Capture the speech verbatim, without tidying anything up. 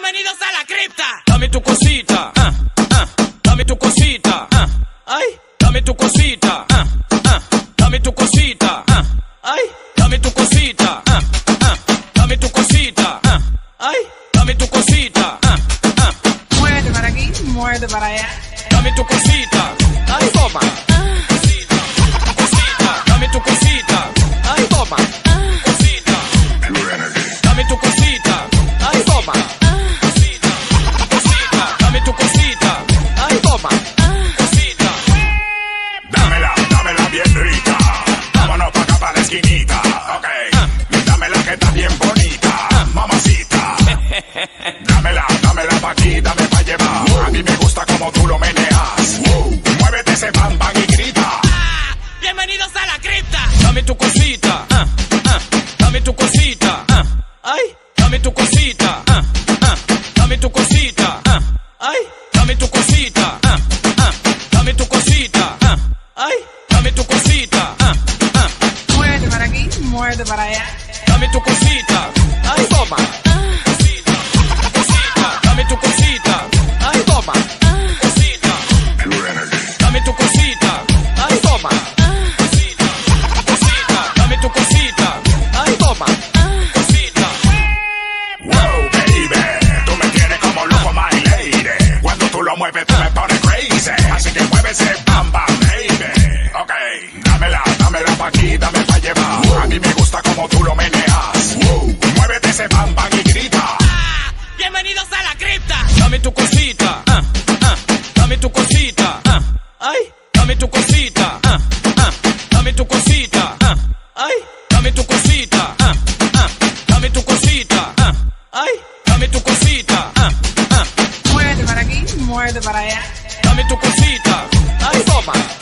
Bienvenidos a la cripta. Dame tu cosita, ah, ah, dame tu cosita, ah, ay, dame tu cosita, ah, ah, dame tu cosita, ah, ay, dame tu cosita, ah, ah, dame tu cosita, ah, ay, dame tu cosita, ah, ah. Muévete para aquí, muévete para allá. Dame tu cosita, ay, toma. Cosita, cosita, dame tu cosita, ay, toma. Cosita, dame tu cosita, ay, toma. Cosita, cosita, dame tu cosita, ay, toma. Cosita, Dámela, dámela bien rica. Vámonos pa' acá pa' la esquinita. Ok, dámela que está bien bonita, mamacita. Dámela, dámela pa' aquí, dame pa' llevar. A mí me gusta como tú lo meneas. Muévete ese bam bam y grita. bienvenidos a la cripta. Dame tu cosita, ah, ah, dame tu cosita, ah, ay, dame tu cosita, ah, ah, dame tu cosita, ah, ay, dame tu cosita, ah, ah, dame tu cosita, ah, ay, dame tu cosita, ah, ah, Muévete para aquí, muévete para allá. dame tu cosita, ay, toma. Cosita, cosita, dame tu cosita, ay, toma. Cosita, dame tu cosita, ay, toma. Cosita, cosita, dame tu cosita, ay, toma. Cosita, Wow, baby, tú me tienes como loco, my lady. Cuando tú lo mueves, tú me pones crazy. Así que mueve ese bam bam, baby. Ok, dámela, dámela pa' aquí, dame pa' llevar. A mí me gusta como tú lo meneas. Muévete ese bam bam y grita. bienvenidos a la cripta. Dame tu cosita, ah, ah, dame tu cosita, ah, ay, dame tu cosita, ah, ah, dame tu cosita, ah, ay, dame tu cosita, ah, ah, dame tu cosita, ah, ay, dame tu cosita, ah, ah, Muévete para aquí, muévete para allá. dame tu cosita, ay, toma.